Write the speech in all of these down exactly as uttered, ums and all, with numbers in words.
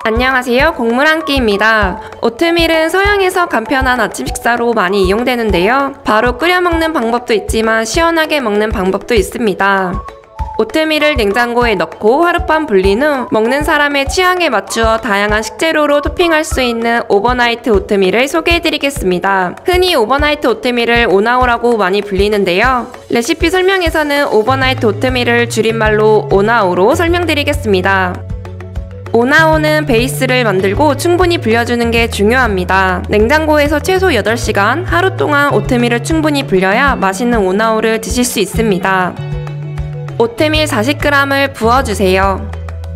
안녕하세요, 곡물 한 끼입니다. 오트밀은 서양에서 간편한 아침 식사로 많이 이용되는데요. 바로 끓여 먹는 방법도 있지만 시원하게 먹는 방법도 있습니다. 오트밀을 냉장고에 넣고 하룻밤 불린 후 먹는 사람의 취향에 맞추어 다양한 식재료로 토핑할 수 있는 오버나이트 오트밀을 소개해드리겠습니다. 흔히 오버나이트 오트밀을 오나오라고 많이 불리는데요. 레시피 설명에서는 오버나이트 오트밀을 줄임말로 오나오로 설명드리겠습니다. 오나오는 베이스를 만들고 충분히 불려주는 게 중요합니다. 냉장고에서 최소 여덟 시간 하루 동안 오트밀을 충분히 불려야 맛있는 오나오를 드실 수 있습니다. 오트밀 사십 그램을 부어주세요.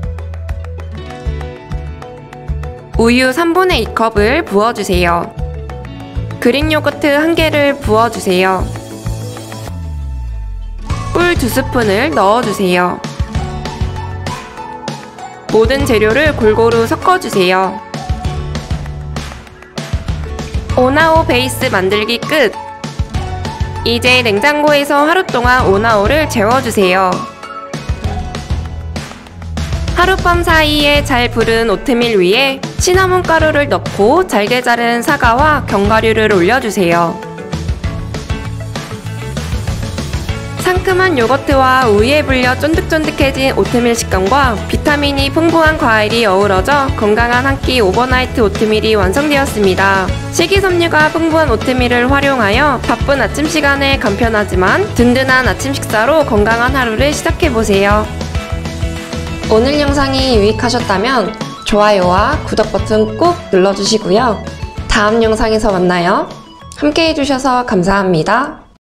우유 삼분의 이 컵을 부어주세요. 그릭 요거트 한 개를 부어주세요. 꿀 두 스푼을 넣어주세요. 모든 재료를 골고루 섞어주세요. 오나오 베이스 만들기 끝! 이제 냉장고에서 하루 동안 오나오를 재워주세요. 하룻밤 사이에 잘 부른 오트밀 위에 시나몬 가루를 넣고 잘게 자른 사과와 견과류를 올려주세요. 상큼한 요거트와 우유에 불려 쫀득쫀득해진 오트밀 식감과 비타민이 풍부한 과일이 어우러져 건강한 한 끼 오버나이트 오트밀이 완성되었습니다. 식이섬유가 풍부한 오트밀을 활용하여 바쁜 아침 시간에 간편하지만 든든한 아침 식사로 건강한 하루를 시작해보세요. 오늘 영상이 유익하셨다면 좋아요와 구독 버튼 꼭 눌러주시고요. 다음 영상에서 만나요. 함께 해주셔서 감사합니다.